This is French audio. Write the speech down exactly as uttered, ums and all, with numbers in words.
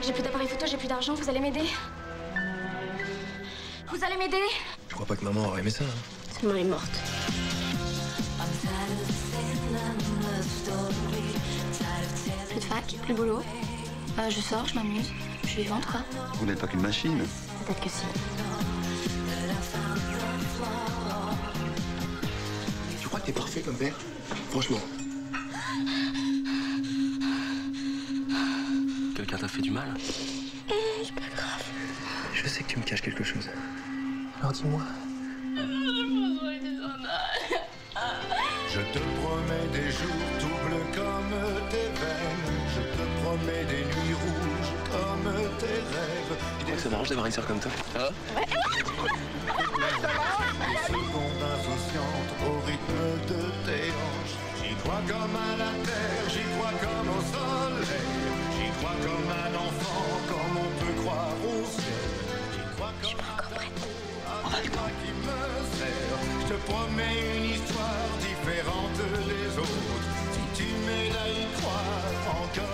que j'ai plus d'appareil photo, j'ai plus d'argent, vous allez m'aider? Vous allez m'aider? Je crois pas que maman aurait aimé ça. Hein. Seulement elle est morte. Plus de fac, plus de boulot. Euh, je sors, je m'amuse, je suis vivante quoi. Vous n'êtes pas qu'une machine. Peut-être que si. Tu crois que t'es parfait comme père? Franchement. Quelqu'un t'a fait du mal? C'est pas grave. Je sais que tu me caches quelque chose. Alors dis-moi. Je te promets des jours doubles comme tes veines. Je te promets des nuits rouges comme tes rêves. Tu crois que ça m'arrange d'avoir une sœur comme toi? Hein? Des secondes insouciantes au rythme de tes hanches. J'y crois comme à la terre, j'y crois comme au soleil. J'y crois comme un enfant, comme on peut croire au ciel. J'y crois comme un amour avec toi qui me sert. Je te promets une histoire différente des autres. Si tu m'aides à y croire encore.